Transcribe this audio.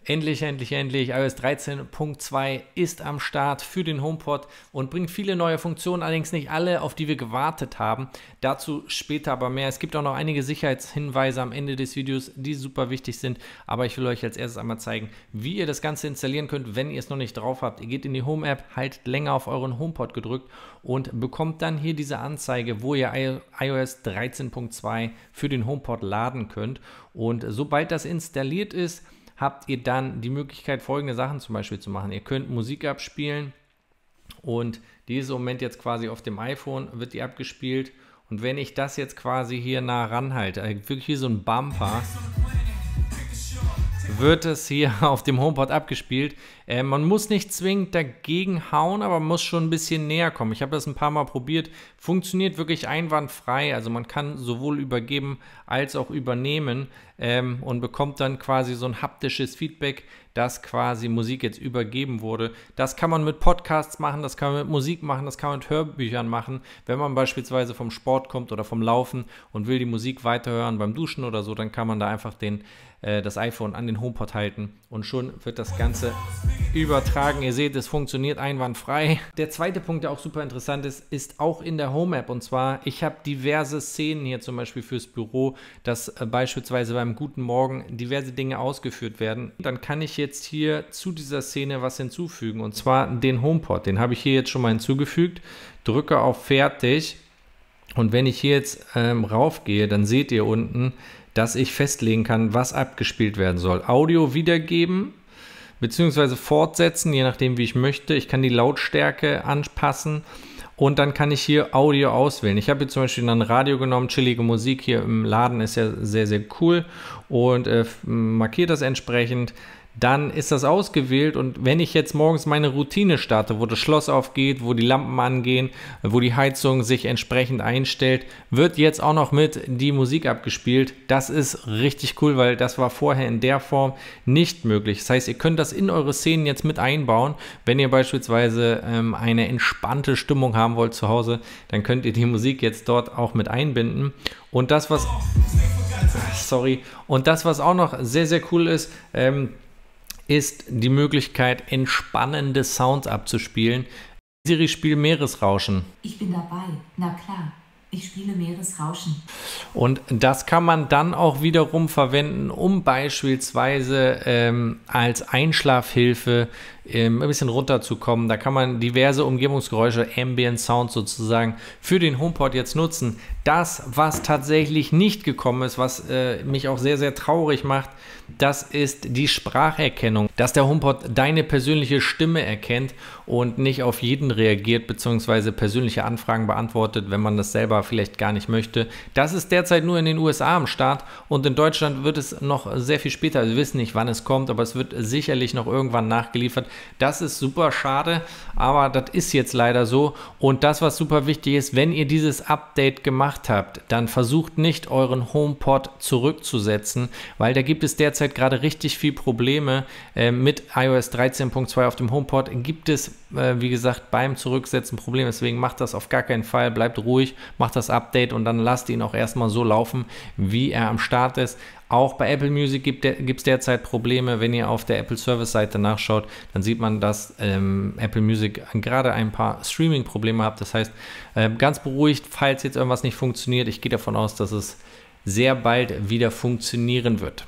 Endlich, endlich, endlich. iOS 13.2 ist am Start für den HomePod und bringt viele neue Funktionen, allerdings nicht alle, auf die wir gewartet haben. Dazu später aber mehr. Es gibt auch noch einige Sicherheitshinweise am Ende des Videos, die super wichtig sind. Aber ich will euch als erstes einmal zeigen, wie ihr das Ganze installieren könnt, wenn ihr es noch nicht drauf habt. Ihr geht in die Home-App, haltet länger auf euren HomePod gedrückt und bekommt dann hier diese Anzeige, wo ihr iOS 13.2 für den HomePod laden könnt. Und sobald das installiert ist, habt ihr dann die Möglichkeit, folgende Sachen zum Beispiel zu machen. Ihr könnt Musik abspielen und die ist im Moment jetzt quasi auf dem iPhone, wird die abgespielt. Und wenn ich das jetzt quasi hier nah ranhalte, wirklich wie so ein Bumper, wird es hier auf dem HomePod abgespielt. Man muss nicht zwingend dagegen hauen, aber man muss schon ein bisschen näher kommen. Ich habe das ein paar Mal probiert. Funktioniert wirklich einwandfrei. Also man kann sowohl übergeben als auch übernehmen und bekommt dann quasi so ein haptisches Feedback, dass quasi Musik jetzt übergeben wurde. Das kann man mit Podcasts machen, das kann man mit Musik machen, das kann man mit Hörbüchern machen. Wenn man beispielsweise vom Sport kommt oder vom Laufen und will die Musik weiterhören beim Duschen oder so, dann kann man da einfach das iPhone an den HomePod halten und schon wird das Ganze übertragen. Ihr seht, es funktioniert einwandfrei. Der zweite Punkt, der auch super interessant ist, ist auch in der Home-App. Und zwar, ich habe diverse Szenen hier zum Beispiel fürs Büro, dass beispielsweise beim Guten Morgen diverse Dinge ausgeführt werden. Dann kann ich jetzt hier zu dieser Szene was hinzufügen und zwar den HomePod. Den habe ich hier jetzt schon mal hinzugefügt. Drücke auf Fertig und wenn ich hier jetzt raufgehe, dann seht ihr unten, dass ich festlegen kann, was abgespielt werden soll. Audio wiedergeben bzw. fortsetzen, je nachdem wie ich möchte. Ich kann die Lautstärke anpassen und dann kann ich hier Audio auswählen. Ich habe hier zum Beispiel ein Radio genommen, chillige Musik hier im Laden ist ja sehr, sehr cool und markiert das entsprechend. Dann ist das ausgewählt und wenn ich jetzt morgens meine Routine starte, wo das Schloss aufgeht, wo die Lampen angehen, wo die Heizung sich entsprechend einstellt, wird jetzt auch noch mit die Musik abgespielt. Das ist richtig cool, weil das war vorher in der Form nicht möglich. Das heißt, ihr könnt das in eure Szenen jetzt mit einbauen. Wenn ihr beispielsweise eine entspannte Stimmung haben wollt zu Hause, dann könnt ihr die Musik jetzt dort auch mit einbinden. Und das, was auch noch sehr, sehr cool ist, ist die Möglichkeit, entspannende Sounds abzuspielen. Siri, spiel Meeresrauschen. Ich bin dabei, na klar. Ich spiele Meeresrauschen. Und das kann man dann auch wiederum verwenden, um beispielsweise als Einschlafhilfe ein bisschen runterzukommen. Da kann man diverse Umgebungsgeräusche, Ambient Sound sozusagen, für den HomePod jetzt nutzen. Das, was tatsächlich nicht gekommen ist, was mich auch sehr, sehr traurig macht, das ist die Spracherkennung, dass der HomePod deine persönliche Stimme erkennt und nicht auf jeden reagiert bzw. persönliche Anfragen beantwortet, wenn man das selber vielleicht gar nicht möchte. Das ist derzeit nur in den USA am Start und in Deutschland wird es noch sehr viel später, wir wissen nicht, wann es kommt, aber es wird sicherlich noch irgendwann nachgeliefert. Das ist super schade, aber das ist jetzt leider so und das, was super wichtig ist, wenn ihr dieses Update gemacht habt, dann versucht nicht euren HomePod zurückzusetzen, weil da gibt es derzeit gerade richtig viel Probleme mit iOS 13.2 auf dem HomePod gibt es, wie gesagt, beim Zurücksetzen Probleme, deswegen macht das auf gar keinen Fall, bleibt ruhig, macht das Update und dann lasst ihn auch erstmal so laufen, wie er am Start ist. Auch bei Apple Music gibt es derzeit Probleme. Wenn ihr auf der Apple Service Seite nachschaut, dann sieht man, dass Apple Music gerade ein paar Streaming-Probleme hat. Das heißt, ganz beruhigt, falls jetzt irgendwas nicht funktioniert. Ich gehe davon aus, dass es sehr bald wieder funktionieren wird.